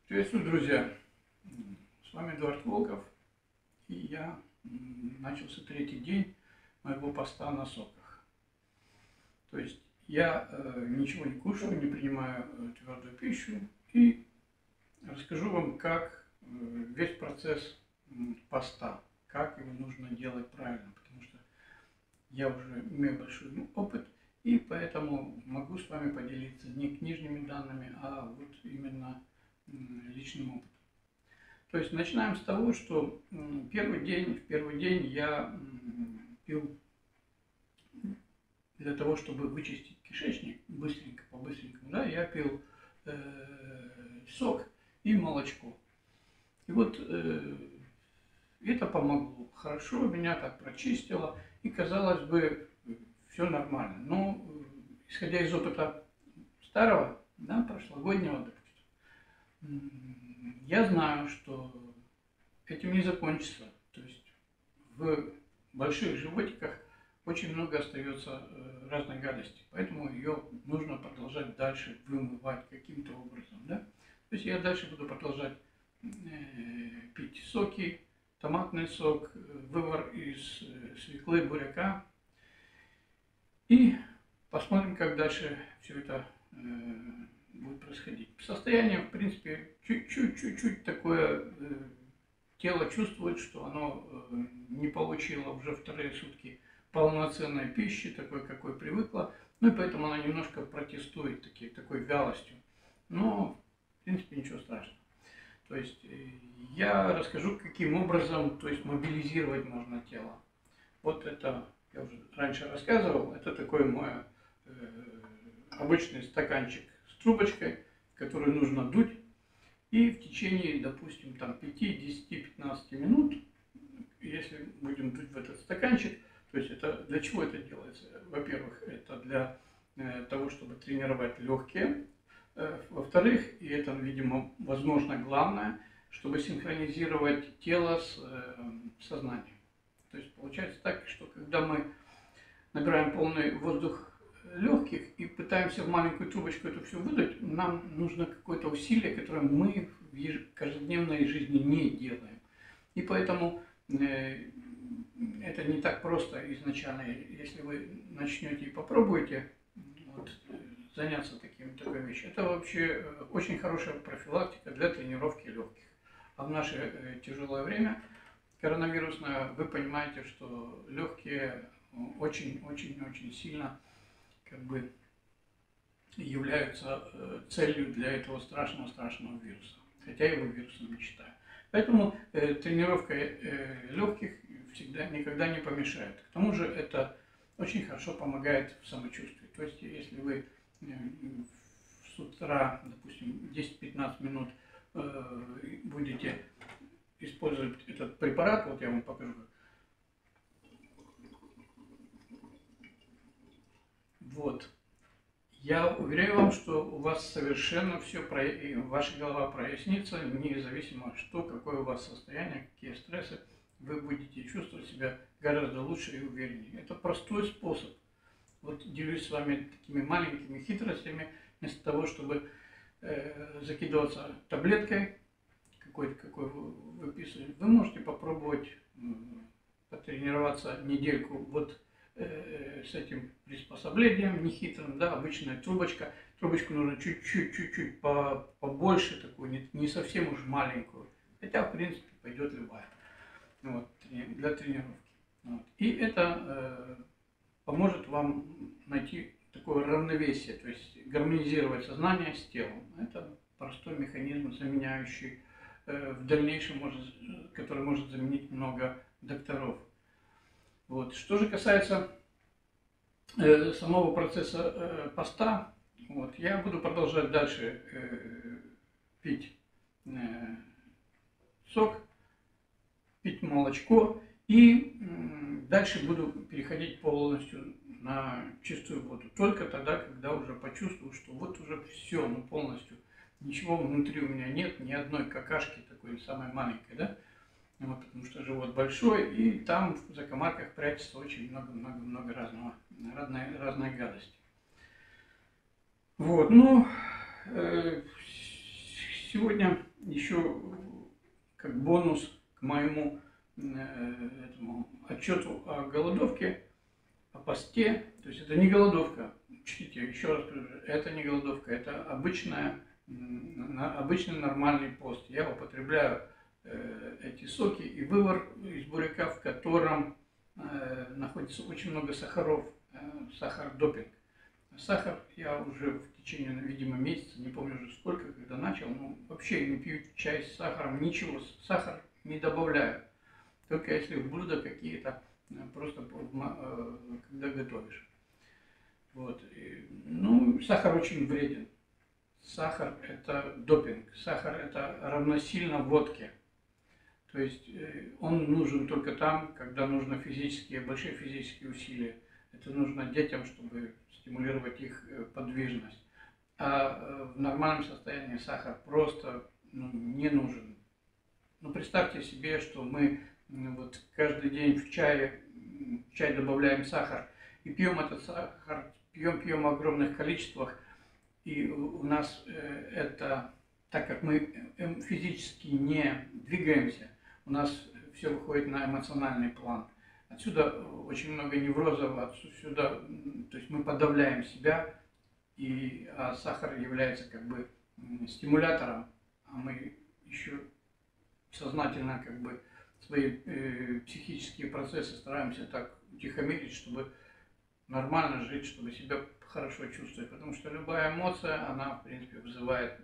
Приветствую, друзья! С вами Эдуард Волков, и я начался третий день моего поста на соках. То есть я ничего не кушаю, не принимаю твердую пищу, и расскажу вам, как весь процесс поста, как его нужно делать правильно, потому что я уже имею большой опыт, и поэтому могу с вами поделиться не книжными данными, а вот именно личным опытом. То есть начинаем с того, что в первый день я пил для того, чтобы вычистить кишечник быстренько, по-быстренькому, да, я пил сок и молочко. И вот это помогло. Хорошо, меня так прочистило, и казалось бы, все нормально. Но исходя из опыта старого, да, прошлогоднего, я знаю, что этим не закончится. То есть в больших животиках очень много остается разной гадости. Поэтому ее нужно продолжать дальше вымывать каким-то образом. Да? То есть я дальше буду продолжать пить соки, томатный сок, вывар из свеклы, буряка. И посмотрим, как дальше все это будет происходить. Состояние, в принципе, чуть-чуть такое, тело чувствует, что оно не получило уже вторые сутки полноценной пищи, такой, какой привыкло, ну и поэтому оно немножко протестует такой вялостью. Но, в принципе, ничего страшного. То есть я расскажу, каким образом, то есть мобилизировать можно тело. Вот это, я уже раньше рассказывал, это такой мой обычный стаканчик с трубочкой, который нужно дуть, и в течение, допустим, там 5, 10, 15 минут, если будем дуть в этот стаканчик, то есть это для чего это делается? Во-первых, это для того, чтобы тренировать легкие. Во-вторых, и это, видимо, возможно, главное, чтобы синхронизировать тело с сознанием. То есть получается так, что когда мы набираем полный воздух легких и пытаемся в маленькую трубочку это все выдать, нам нужно какое-то усилие, которое мы в каждодневной жизни не делаем. И поэтому это не так просто изначально. Если вы начнете и попробуете вот, заняться такой вещью, это вообще очень хорошая профилактика для тренировки легких. А в наше тяжелое время коронавирусное, вы понимаете, что легкие очень сильно как бы являются целью для этого страшного вируса. Хотя я его вирусом не считаю. Поэтому тренировка легких никогда не помешает. К тому же это очень хорошо помогает в самочувствии. То есть если вы с утра, допустим, 10-15 минут будете использовать этот препарат, вот я вам покажу. Вот. Я уверяю вам, что у вас совершенно все, ваша голова прояснится, независимо что, какое у вас состояние, какие стрессы, вы будете чувствовать себя гораздо лучше и увереннее. Это простой способ. Вот делюсь с вами такими маленькими хитростями, вместо того, чтобы закидываться таблеткой, какой вы выписываете, вы можете попробовать потренироваться недельку вот с этим приспособлением нехитрым, да, обычная трубочка. Трубочку нужно чуть-чуть побольше, такую, не совсем уж маленькую, хотя в принципе пойдет любая, вот, для тренировки. Вот. И это поможет вам найти такое равновесие, то есть гармонизировать сознание с телом. Это простой механизм, заменяющий в дальнейшем, который может заменить много докторов. Вот. Что же касается самого процесса поста, вот, я буду продолжать дальше пить сок, пить молочко, и дальше буду переходить полностью на чистую воду. Только тогда, когда уже почувствую, что вот уже все, ну полностью, ничего внутри у меня нет, ни одной какашки такой самой маленькой, да? Вот, потому что живот большой, и там в закомарках прячется очень много разной гадости. Вот, ну, сегодня еще как бонус к моему этому отчету о голодовке, о посте, то есть это не голодовка, учтите, еще раз скажу, это не голодовка, это обычный нормальный пост. Я употребляю эти соки и вывар из буряка, в котором находится очень много сахаров, сахар-допинг. Сахар я уже в течение, видимо, месяца, не помню уже сколько, когда начал, ну, вообще не пью чай с сахаром, ничего, сахар не добавляю. Только если в блюда какие-то, просто когда готовишь. Вот. Ну, сахар очень вреден. Сахар – это допинг, сахар – это равносильно водке. То есть он нужен только там, когда нужно большие физические усилия. Это нужно детям, чтобы стимулировать их подвижность. А в нормальном состоянии сахар просто не нужен. Ну, представьте себе, что мы вот каждый день в чай добавляем сахар и пьем этот сахар, пьем в огромных количествах. И у нас это, так как мы физически не двигаемся, у нас все выходит на эмоциональный план. Отсюда очень много неврозов, отсюда, то есть мы подавляем себя, а сахар является как бы стимулятором, а мы еще сознательно как бы свои психические процессы стараемся так утихомирить, чтобы нормально жить, чтобы себя хорошо чувствовать. Потому что любая эмоция, она в принципе вызывает,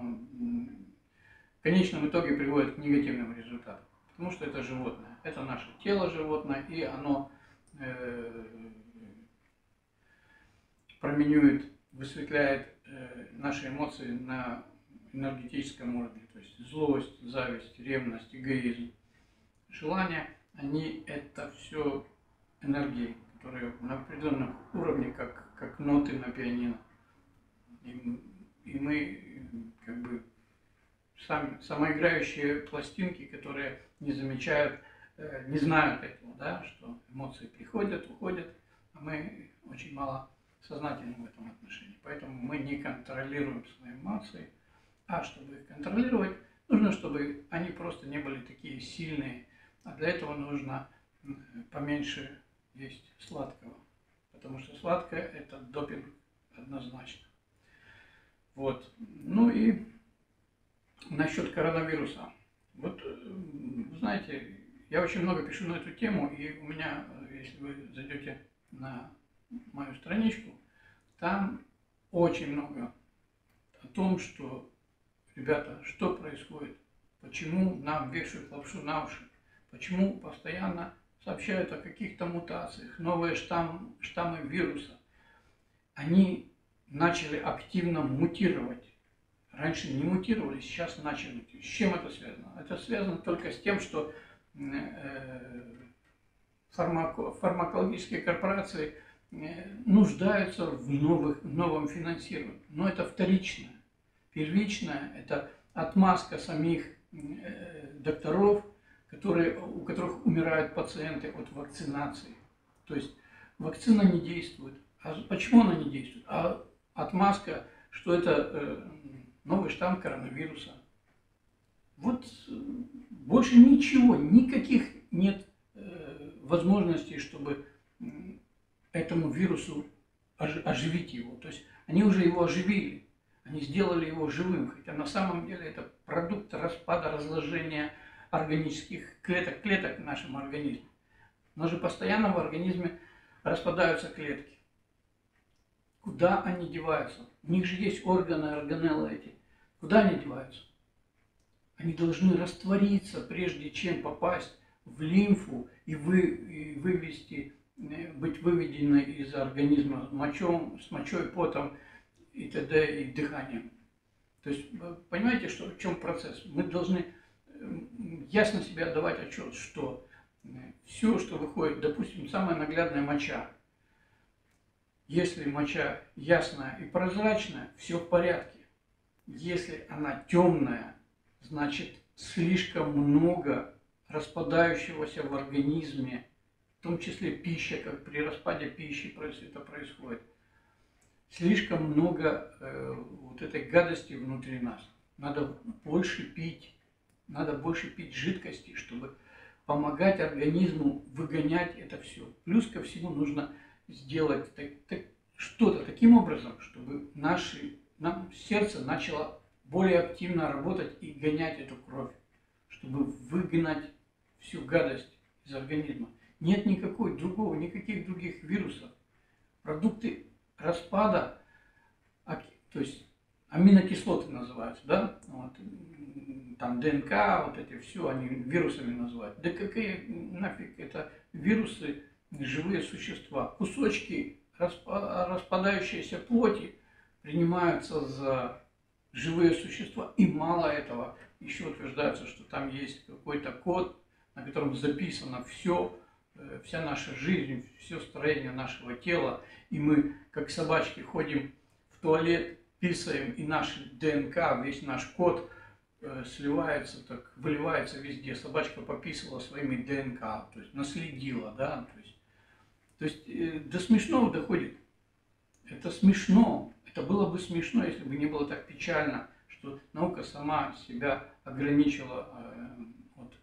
в конечном итоге приводит к негативным результатам. Потому что это животное, это наше тело животное, и оно променюет, высветляет наши эмоции на энергетическом уровне. То есть злость, зависть, ревность, эгоизм, желания, они это все энергии, которые на определенном уровне, как ноты на пианино. И мы как бы самоиграющие пластинки, которые не замечают, не знают этого, да, что эмоции приходят, уходят, а мы очень мало сознательны в этом отношении. Поэтому мы не контролируем свои эмоции, а чтобы их контролировать, нужно, чтобы они просто не были такие сильные, а для этого нужно поменьше есть сладкого, потому что сладкое – это допинг однозначно. Вот. Ну и насчет коронавируса. Вот, знаете, я очень много пишу на эту тему, и у меня, если вы зайдете на мою страничку, там очень много о том, что, ребята, что происходит, почему нам вешают лапшу на уши, почему постоянно сообщают о каких-то мутациях, новые штаммы вируса. Они начали активно мутировать. Раньше не мутировали, сейчас начали. С чем это связано? Это связано только с тем, что фармакологические корпорации нуждаются в новом финансировании. Но это вторичное. Первичное – это отмазка самих докторов, у которых умирают пациенты от вакцинации. То есть вакцина не действует. А почему она не действует? А отмазка, что это новый штамм коронавируса. Вот больше ничего, никаких нет возможностей, чтобы этому вирусу оживить его. То есть они уже его оживили, они сделали его живым, хотя на самом деле это продукт распада, разложения органических клеток в нашем организме. Но же постоянно в организме распадаются клетки. Куда они деваются? У них же есть органы, органеллы эти. Куда они деваются? Они должны раствориться, прежде чем попасть в лимфу и вывести, быть выведены из организма с мочой, потом и т.д. и дыханием. То есть, понимаете, в чем процесс? Мы должны ясно себе отдавать отчет, что все, что выходит, допустим, самая наглядная моча, если моча ясная и прозрачная, все в порядке. Если она темная, значит слишком много распадающегося в организме, в том числе пища, как при распаде пищи это происходит. Слишком много вот этой гадости внутри нас. надо больше пить жидкости, чтобы помогать организму выгонять это все. Плюс ко всему нужно сделать что-то таким образом, чтобы сердце начало более активно работать и гонять эту кровь, чтобы выгнать всю гадость из организма. Нет никаких других вирусов. Продукты распада, то есть аминокислоты называются, да, вот, там ДНК, вот эти все, они вирусами называют. Да какие нафиг это вирусы, живые существа? Кусочки распадающейся плоти принимаются за живые существа. И мало этого, еще утверждается, что там есть какой-то код, на котором записано все, вся наша жизнь, все строение нашего тела. И мы, как собачки, ходим в туалет, писаем, и наш ДНК, весь наш код сливается, так выливается везде. Собачка пописала своими ДНК, то есть наследила, да, то есть до смешного доходит. Это смешно. Это было бы смешно, если бы не было так печально, что наука сама себя ограничила от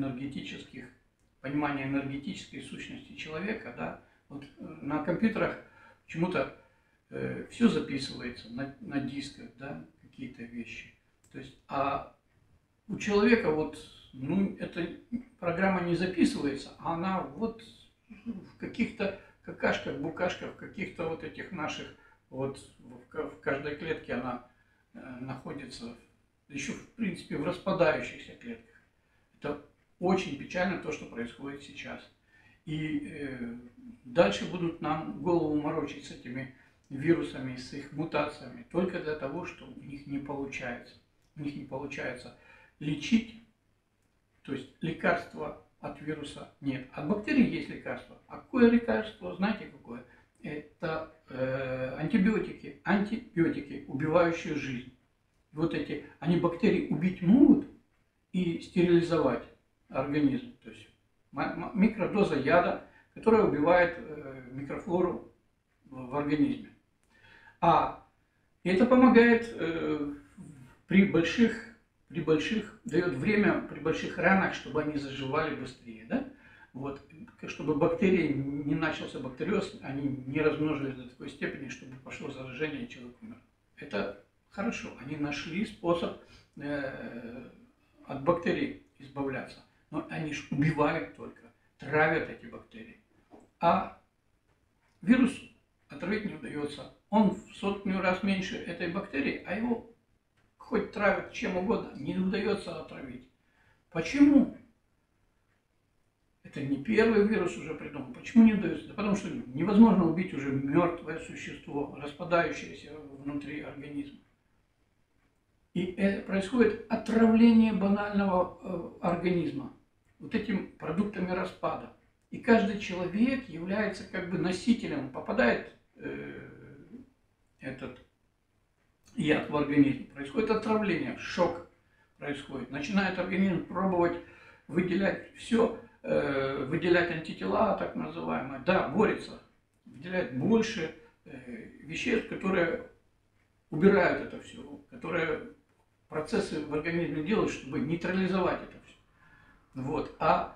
понимания энергетической сущности человека, да. Вот на компьютерах почему-то все записывается на дисках, да, какие-то вещи. То есть, а у человека вот, эта программа не записывается, а она вот в каких-то какашках, букашках, в каких-то вот этих наших, вот в каждой клетке она находится, еще в принципе в распадающихся клетках. Это очень печально то, что происходит сейчас. И дальше будут нам голову морочить с этими вирусами, с их мутациями, только для того, что у них не получается. У них не получается лечить, то есть лекарства от вируса нет. От бактерий есть лекарство. А какое лекарство? Знаете какое? Это антибиотики, убивающие жизнь. Вот они бактерии убить могут и стерилизовать организм. То есть микродоза яда, которая убивает микрофлору в организме. А это помогает при больших, дает время при больших ранах, чтобы они заживали быстрее, да? Вот, чтобы бактерии, не начался бактериоз, они не размножились до такой степени, чтобы пошло заражение и человек умер. Это хорошо, они нашли способ от бактерий избавляться, но они же убивают только, травят эти бактерии. А вирус отравить не удается. Он в 100 раз меньше этой бактерии, а его хоть травят чем угодно, не удается отравить. Почему? Это не первый вирус уже придумал. Почему не удается? Да потому что невозможно убить уже мертвое существо, распадающееся внутри организма. И происходит отравление банального организма вот этими продуктами распада. И каждый человек является как бы носителем, попадает этот яд в организм. Происходит отравление, шок происходит. Начинает организм пробовать выделять все, выделять антитела, так называемые. Да, борется, выделяет больше веществ, которые убирают это все, которые процессы в организме делают, чтобы нейтрализовать это все. Вот. А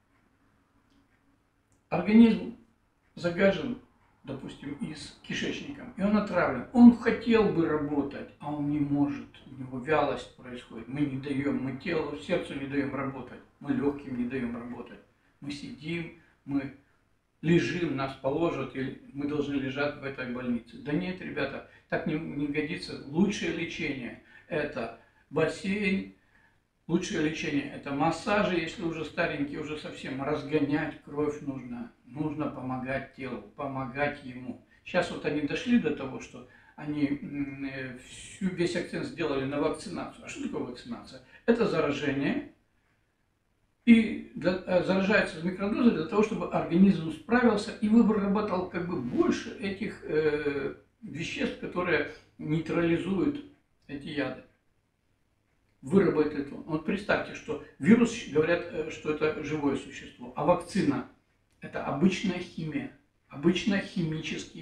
организм загажен, допустим, и с кишечником, и он отравлен. Он хотел бы работать, а он не может. У него вялость происходит. Мы не даем, мы телу, сердцу не даем работать, мы легким не даем работать. Мы сидим, мы лежим, нас положат, или мы должны лежать в этой больнице. Да нет, ребята, так не годится. Лучшее лечение – это бассейн, лучшее лечение – это массажи, если уже старенький, уже совсем разгонять кровь нужно. Нужно помогать телу, помогать ему. Сейчас вот они дошли до того, что они весь акцент сделали на вакцинацию. А что такое вакцинация? Это заражение. И заражается микродозой для того, чтобы организм справился и выработал как бы больше этих веществ, которые нейтрализуют эти яды. Выработает он. Вот представьте, что вирус, говорят, что это живое существо, а вакцина – это обычная химия, обычное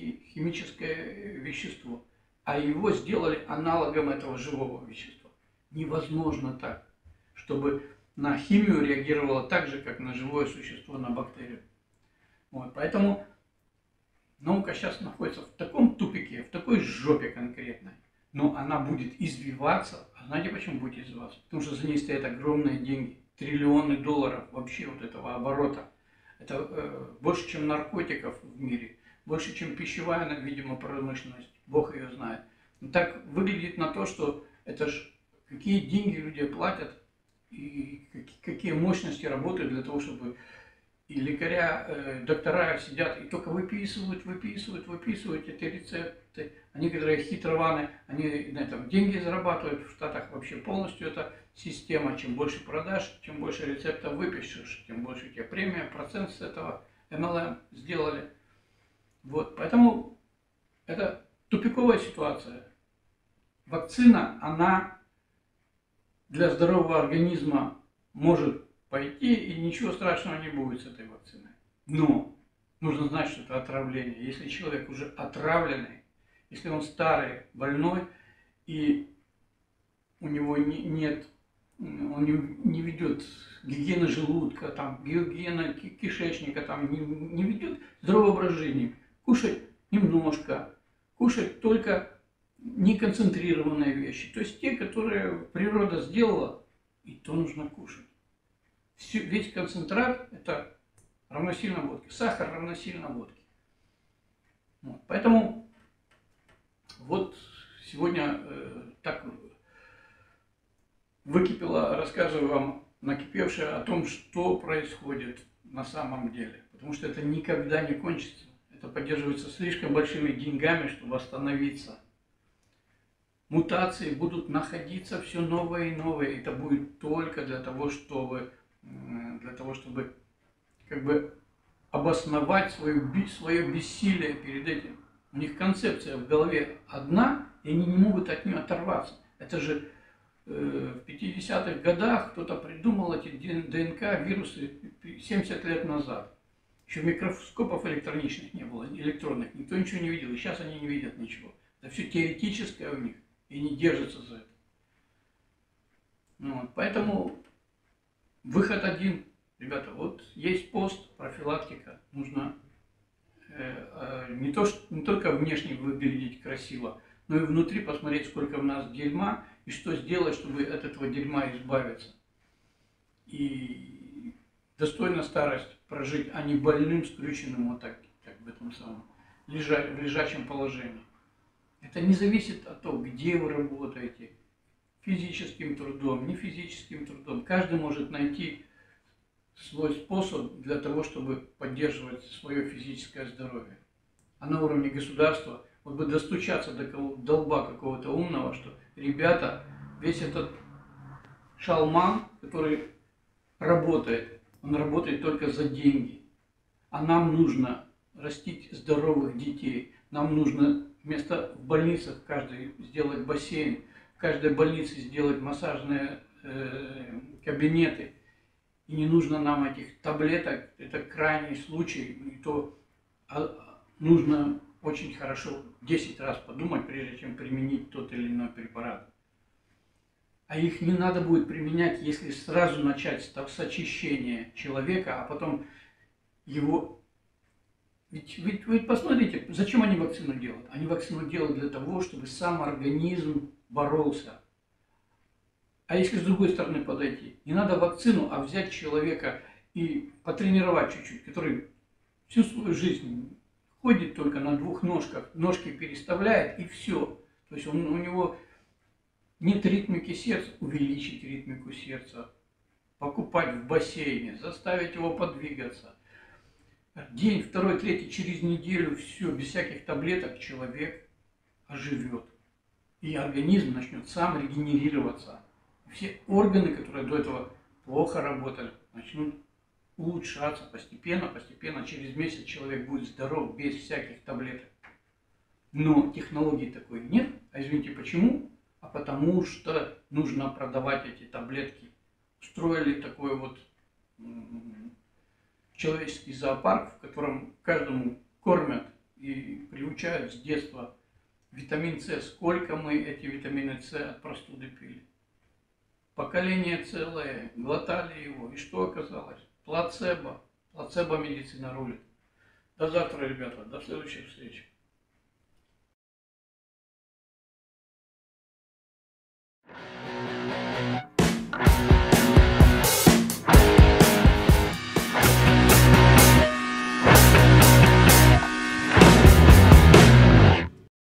химическое вещество. А его сделали аналогом этого живого вещества. Невозможно так, чтобы на химию реагировало так же, как на живое существо, на бактерию. Вот, поэтому наука сейчас находится в таком тупике, в такой жопе конкретной. Но она будет извиваться. А знаете, почему будет извиваться? Потому что за ней стоят огромные деньги. Триллионы долларов вообще вот этого оборота. Это больше, чем наркотиков в мире. Больше, чем пищевая, видимо, промышленность. Бог ее знает. Но так выглядит на то, что это ж какие деньги люди платят и какие мощности работают для того, чтобы и лекаря, доктора сидят и только выписывают эти рецепты. Они, которые хитрованы, они на этом деньги зарабатывают. В Штатах вообще полностью эта система. Чем больше продаж, чем больше рецептов выпишешь, тем больше у тебя премия, процент с этого MLM сделали. Вот, поэтому это тупиковая ситуация. Вакцина, она для здорового организма может пойти, и ничего страшного не будет с этой вакциной. Но нужно знать, что это отравление. Если человек уже отравленный, если он старый, больной, и у него нет, он не ведет гигиены желудка, там, гигиена кишечника, там, не ведет здоровый образ жизни, кушать немножко, кушать только неконцентрированные вещи, то есть те, которые природа сделала, и то нужно кушать. Весь концентрат это равносильно водке, сахар равносильно водке. Вот. Поэтому вот сегодня так выкипело, рассказываю вам, накипевшее о том, что происходит на самом деле. Потому что это никогда не кончится. Это поддерживается слишком большими деньгами, чтобы остановиться. Мутации будут находиться все новые и новые. Это будет только для того, чтобы как бы обосновать свое бессилие перед этим. У них концепция в голове одна, и они не могут от нее оторваться. Это же в 50-х годах кто-то придумал эти ДНК вирусы 70 лет назад. Еще микроскопов электроничных не было, электронных. Никто ничего не видел, и сейчас они не видят ничего. Это все теоретическое у них, и не держатся за это. Вот, поэтому выход один. Ребята, вот есть пост, профилактика. Нужно не только внешне выглядеть красиво, но и внутри посмотреть, сколько в нас дерьма, и что сделать, чтобы от этого дерьма избавиться. И достойно старость прожить, а не больным, скрюченным вот так, как в этом самом, в лежачем положении. Это не зависит от того, где вы работаете, физическим трудом, не физическим трудом. Каждый может найти свой способ для того, чтобы поддерживать свое физическое здоровье. А на уровне государства, вот бы достучаться до долба какого-то умного, что, ребята, весь этот шалман, который работает, он работает только за деньги. А нам нужно растить здоровых детей. Нам нужно вместо в больницах каждый сделать бассейн, в каждой больнице сделать массажные кабинеты. И не нужно нам этих таблеток, это крайний случай, и то нужно очень хорошо 10 раз подумать, прежде чем применить тот или иной препарат. А их не надо будет применять, если сразу начать с очищения человека, а потом его... Ведь посмотрите, зачем они вакцину делают? Они вакцину делают для того, чтобы сам организм боролся. А если с другой стороны подойти, не надо вакцину, а взять человека и потренировать чуть-чуть, который всю свою жизнь ходит только на двух ножках, ножки переставляет и все. То есть у него нет ритмики сердца, увеличить ритмику сердца, покупать в бассейне, заставить его подвигаться. День, второй, третий, через неделю, все, без всяких таблеток человек оживет. И организм начнет сам регенерироваться. Все органы, которые до этого плохо работали, начнут улучшаться постепенно, через месяц человек будет здоров, без всяких таблеток. Но технологии такой нет. А извините, почему? А потому что нужно продавать эти таблетки. Устроили такой вот человеческий зоопарк, в котором каждому кормят и приучают с детства витамин С. Сколько мы эти витамины С от простуды пили? поколение целое, глотали его. И что оказалось? Плацебо. Плацебо медицина рулит. До завтра, ребята. До следующих встреч.